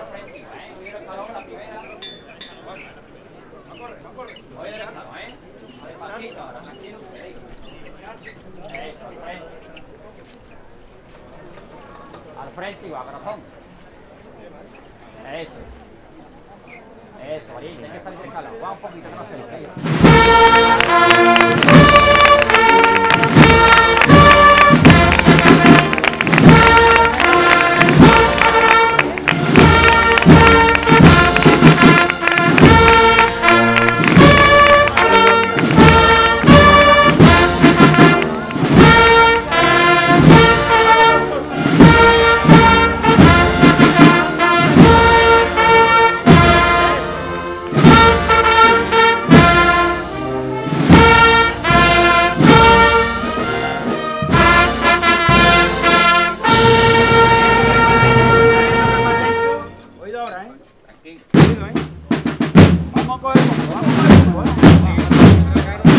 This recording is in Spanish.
al frente, ¿eh? Hoy el calor, la primera. No corre. Hoy el calor, ¿eh? Despacito ahora, tranquilo. Eso, al frente. Al frente igual, corazón. Eso. Eso, valiente, hay que salir de calor. Va un poquito que no se lo vea. Vamos a coger, vamos a coger.